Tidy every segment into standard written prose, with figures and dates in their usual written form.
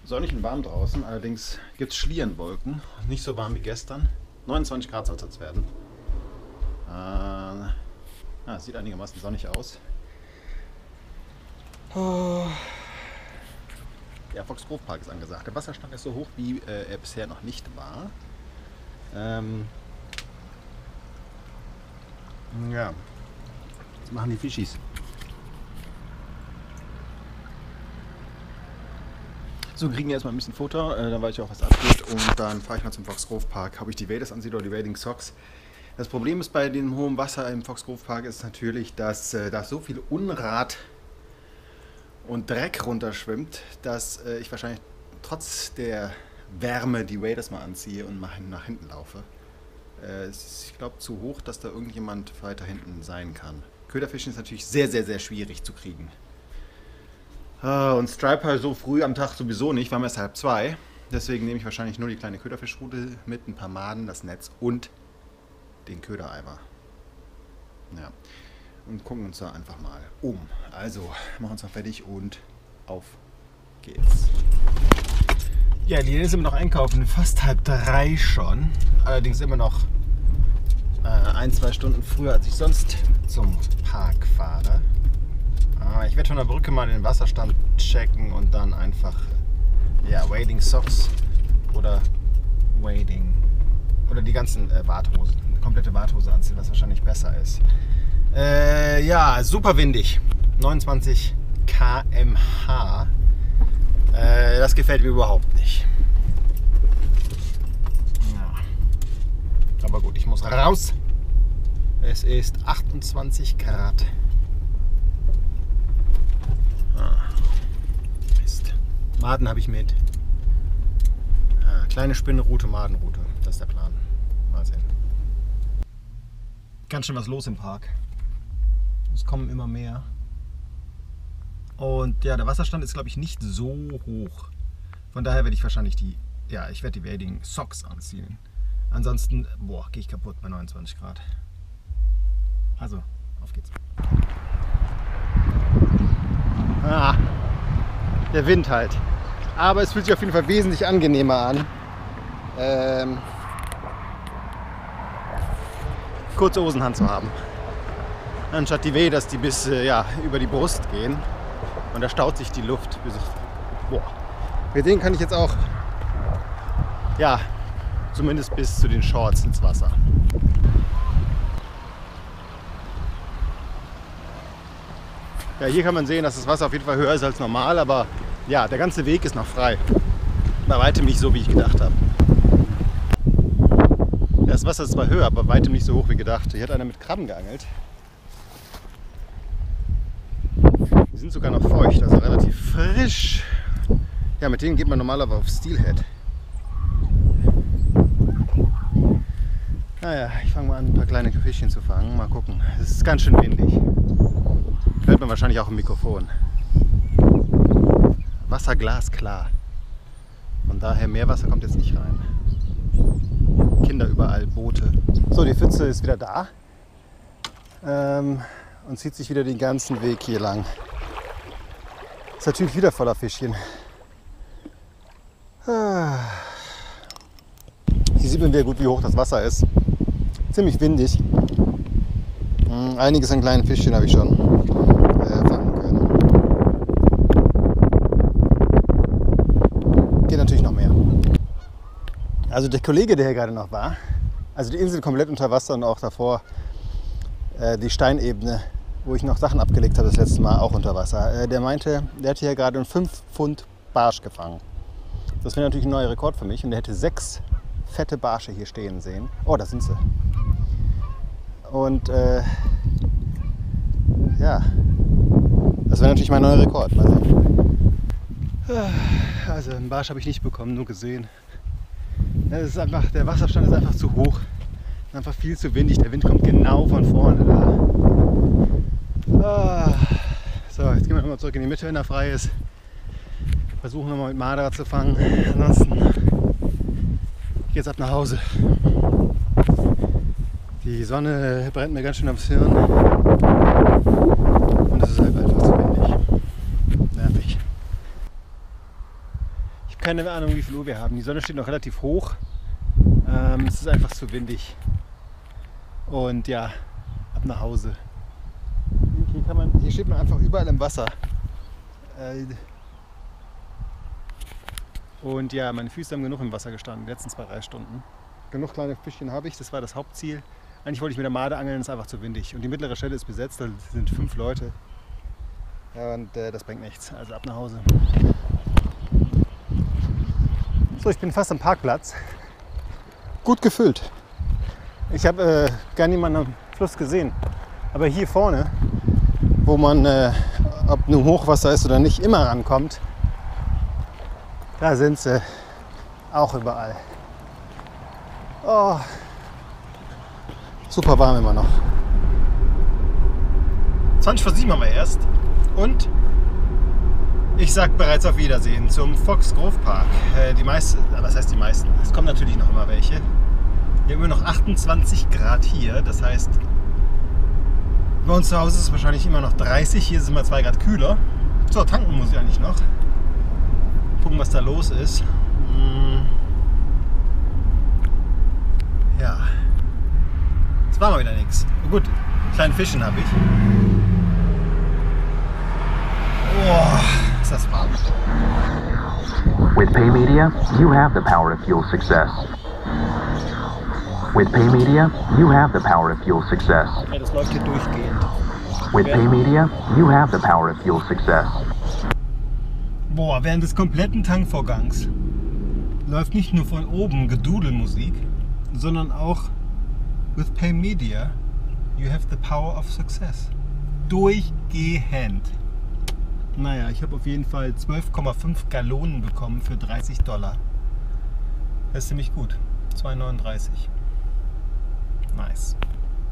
Sonnig und warm draußen, allerdings gibt es Schlierenwolken. Nicht so warm wie gestern. 29 Grad soll es jetzt werden. Sieht einigermaßen sonnig aus. Der Foxgrove Park ist angesagt. Der Wasserstand ist so hoch, wie er bisher noch nicht war. Ja, was machen die Fischis? So, kriegen wir erstmal ein bisschen Futter, dann weiß ich auch, was abgeht, und dann fahre ich mal zum Foxgrove Park. Ob ich die Waders ansehe oder die Wading Socks. Das Problem ist bei dem hohen Wasser im Foxgrove Park ist natürlich, dass da so viel Unrat und Dreck runterschwimmt, dass ich wahrscheinlich trotz der Wärme die Waders mal anziehe und mal nach hinten laufe. Es ist, ich glaube, zu hoch, dass da irgendjemand weiter hinten sein kann. Köderfischen ist natürlich sehr, sehr, sehr schwierig zu kriegen. Und Striper so früh am Tag sowieso nicht, wir haben erst 1:30. Deswegen nehme ich wahrscheinlich nur die kleine Köderfischrute mit, ein paar Maden, das Netz und den Ködereimer. Ja. Und gucken uns da einfach mal um. Also, machen uns mal fertig und auf geht's. Ja, die sind immer noch einkaufen, fast 2:30 schon. Allerdings immer noch 1-2 Stunden früher, als ich sonst zum Park fahre. Ich werde von der Brücke mal den Wasserstand checken und dann einfach Wading Socks oder Wading oder die ganzen Warthosen, eine komplette Warthose anziehen, was wahrscheinlich besser ist. Super windig, 29 km/h. Das gefällt mir überhaupt nicht. Ja. Aber gut, ich muss raus. Es ist 28 Grad. Mist. Maden habe ich mit. Kleine Spinnenroute, Madenroute. Das ist der Plan. Mal sehen. Ganz schön was los im Park. Es kommen immer mehr. Und ja, der Wasserstand ist, glaube ich, nicht so hoch. Von daher werde ich wahrscheinlich die Wading Socks anziehen. Ansonsten, gehe ich kaputt bei 29 Grad. Also, auf geht's. Der Wind halt. Aber es fühlt sich auf jeden Fall wesentlich angenehmer an. Kurze Hosen zu haben. Anstatt die Waders, die bis über die Brust gehen. Und da staut sich die Luft. Mit denen kann ich jetzt auch zumindest bis zu den Shorts ins Wasser. Ja, hier kann man sehen, dass das Wasser auf jeden Fall höher ist als normal, aber ja, der ganze Weg ist noch frei. Bei weitem nicht so, wie ich gedacht habe. Das Wasser ist zwar höher, aber weitem nicht so hoch wie gedacht. Hier hat einer mit Krabben geangelt. Die sind sogar noch feucht, also relativ frisch. Ja, mit denen geht man normalerweise auf Steelhead. Naja, ich fange mal an, ein paar kleine Fischchen zu fangen. Mal gucken. Es ist ganz schön windig. Hört man wahrscheinlich auch im Mikrofon. Wasser glasklar. Von daher, Meerwasser kommt jetzt nicht rein. Kinder überall, Boote. So, die Pfütze ist wieder da. Und zieht sich wieder den ganzen Weg hier lang. Ist natürlich wieder voller Fischchen. Hier sieht man wieder gut, wie hoch das Wasser ist. Ziemlich windig. Einiges an kleinen Fischchen habe ich schon fangen können. Geht natürlich noch mehr. Also der Kollege, der hier gerade noch war, also die Insel komplett unter Wasser und auch davor die Steinebene, wo ich noch Sachen abgelegt habe das letzte Mal, auch unter Wasser. Der meinte, der hätte hier gerade einen 5 Pfund Barsch gefangen. Das wäre natürlich ein neuer Rekord für mich und der hätte 6 fette Barsche hier stehen sehen. Oh, da sind sie. Und das wäre natürlich mein neuer Rekord. Mal sehen. Also einen Barsch habe ich nicht bekommen, nur gesehen. Das ist einfach, der Wasserstand ist einfach zu hoch. Einfach viel zu windig. Der Wind kommt genau von vorne da. So, jetzt gehen wir nochmal zurück in die Mitte, wenn er frei ist. Versuchen wir mal mit Marder zu fangen. Ansonsten gehe jetzt ab nach Hause. Die Sonne brennt mir ganz schön aufs Hirn. Und es ist halt einfach zu windig. Nervig. Ich keine Ahnung, wie viel Uhr wir haben. Die Sonne steht noch relativ hoch. Es ist einfach zu windig. Und ja, ab nach Hause. Hier steht man einfach überall im Wasser. Und ja, meine Füße haben genug im Wasser gestanden, die letzten 2-3 Stunden. Genug kleine Fischchen habe ich, das war das Hauptziel. Eigentlich wollte ich mit der Made angeln, ist einfach zu windig. Und die mittlere Stelle ist besetzt, da sind 5 Leute. Ja, und das bringt nichts, also ab nach Hause. So, ich bin fast am Parkplatz. Gut gefüllt. Ich habe gar niemanden am Fluss gesehen. Aber hier vorne, wo man, ob nun Hochwasser ist oder nicht, immer rankommt, da sind sie auch überall. Oh, super warm immer noch. 20 vor 7 haben wir erst. Und ich sag bereits auf Wiedersehen zum Foxgrove Park. Die meisten, was heißt die meisten? Es kommen natürlich noch immer welche. Wir haben immer noch 28 Grad hier. Das heißt, bei uns zu Hause ist es wahrscheinlich immer noch 30. Hier ist es immer 2 Grad kühler. So, tanken muss ich eigentlich noch. Gucken, was da los ist. Ja. Es war mal wieder nichts. Gut, kleinen Fischen habe ich. Oh, ist das warm. With PayMedia, you have the power to fuel success. With PayMedia, you have the power to fuel success. Ja, das läuft hier durchgehend. With PayMedia, you have the power to fuel success. Boah, während des kompletten Tankvorgangs läuft nicht nur von oben Gedudelmusik, sondern auch with PayMedia, you have the power of success. Durchgehend. Naja, ich habe auf jeden Fall 12,5 Gallonen bekommen für $30. Das ist ziemlich gut. 2,39. Nice.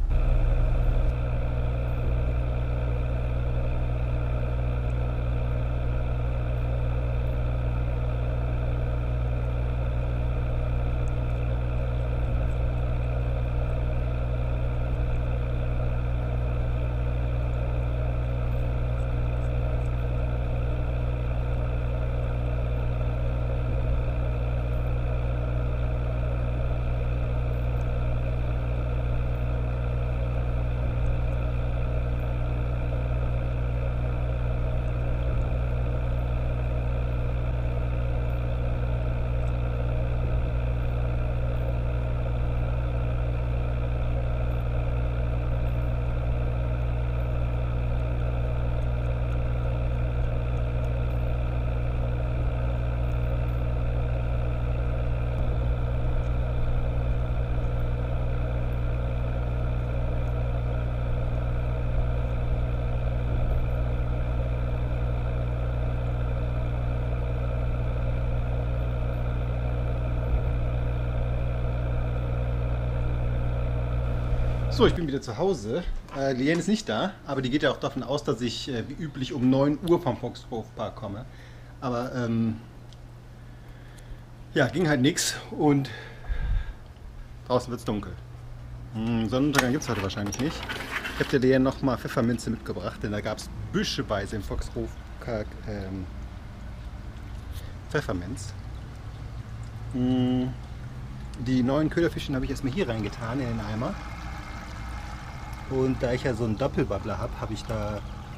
So, ich bin wieder zu Hause. Liane ist nicht da, aber die geht ja auch davon aus, dass ich wie üblich um 9 Uhr vom Foxgrove Park komme. Aber ja, ging halt nichts und draußen wird es dunkel. Sonnenuntergang gibt es heute wahrscheinlich nicht. Ich habe der Liane nochmal Pfefferminze mitgebracht, denn da gab es büscheweise im Foxgrove Park Pfefferminz. Die neuen Köderfischchen habe ich erstmal hier reingetan in den Eimer. Und da ich ja so einen Doppelbabbler habe, habe ich da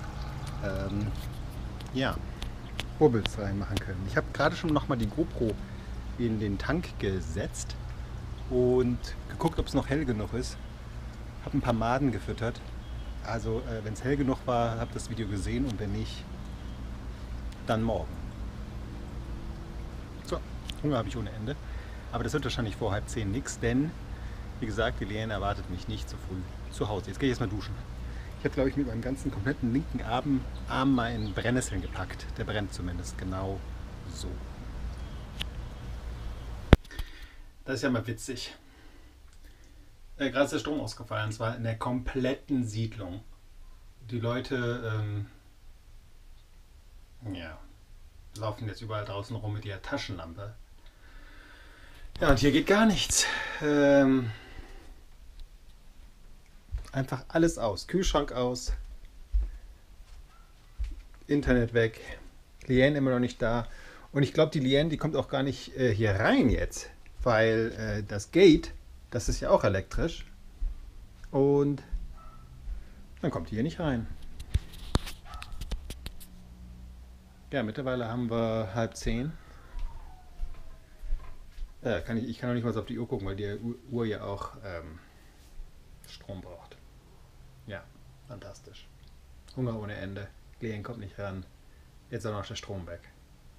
ja, Bubbles reinmachen können. Ich habe gerade schon nochmal die GoPro in den Tank gesetzt und geguckt, ob es noch hell genug ist. Habe ein paar Maden gefüttert. Also wenn es hell genug war, habe das Video gesehen und wenn nicht, dann morgen. So, Hunger habe ich ohne Ende. Aber das wird wahrscheinlich vor 9:30 nichts, denn wie gesagt, die Liane erwartet mich nicht zu früh zu Hause. Jetzt gehe ich erstmal duschen. Ich habe, glaube ich, mit meinem ganzen kompletten linken Arm mal in Brennnesseln gepackt. Der brennt zumindest genau so. Das ist ja mal witzig. Gerade ist der Strom ausgefallen, und zwar in der kompletten Siedlung. Die Leute ja, laufen jetzt überall draußen rum mit ihrer Taschenlampe. Ja, und hier geht gar nichts. Einfach alles aus. Kühlschrank aus. Internet weg. Liane immer noch nicht da. Und ich glaube, die Liane, die kommt auch gar nicht hier rein jetzt, weil das Gate, das ist ja auch elektrisch. Und dann kommt die hier nicht rein. Ja, mittlerweile haben wir 9:30. Ich kann noch nicht mal so auf die Uhr gucken, weil die Uhr ja auch Strom braucht. Ja, fantastisch. Hunger ohne Ende. Liane kommt nicht ran. Jetzt ist auch noch der Strom weg.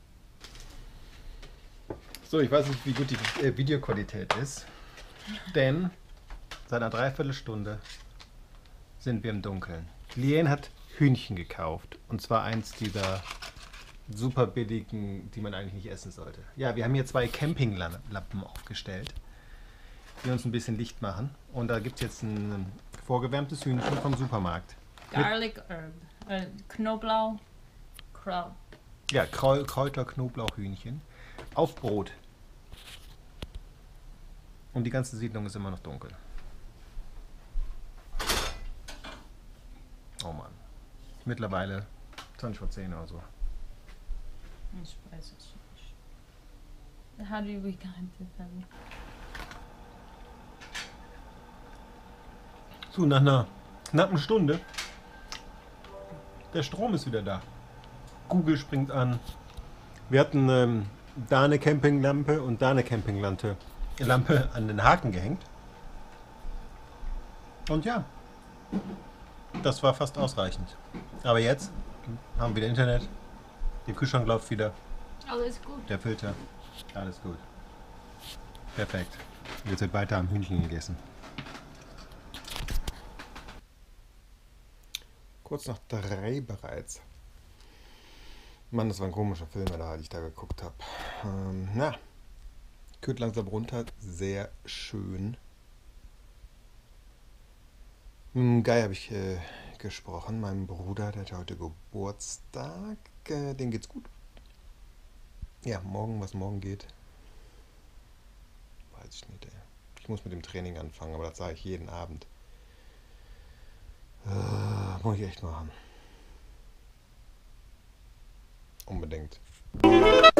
So, ich weiß nicht, wie gut die Videoqualität ist, denn seit einer Dreiviertelstunde sind wir im Dunkeln. Liane hat Hühnchen gekauft, und zwar eins dieser super billigen, die man eigentlich nicht essen sollte. Ja, wir haben hier 2 Campinglampen aufgestellt, die uns ein bisschen Licht machen. Und da gibt es jetzt ein vorgewärmtes Hühnchen vom Supermarkt. Garlic herb. Knoblauch. Ja, Kräuter, Knoblauchhühnchen auf Brot. Und die ganze Siedlung ist immer noch dunkel. Oh Mann. Mittlerweile 20 vor 10 oder so. Ich weiß es nicht. How do we kind of So, nach einer knappen Stunde. Der Strom ist wieder da. Google springt an. Wir hatten da eine Campinglampe und da eine Campinglampe an den Haken gehängt. Und ja, das war fast ausreichend. Aber jetzt haben wir wieder Internet. Der Kühlschrank läuft wieder. Alles gut. Der Filter. Alles gut. Perfekt. Jetzt wird weiter am Hühnchen gegessen. Kurz nach 3 bereits. Mann, das war ein komischer Film, den ich da geguckt habe. Kühlt langsam runter. Sehr schön. Mit dem Guy habe ich gesprochen. Meinem Bruder, der hat heute Geburtstag. Dem geht's gut. Ja, was morgen geht, weiß ich nicht. Ey. Ich muss mit dem Training anfangen, aber das sage ich jeden Abend. Muss ich echt machen. Unbedingt.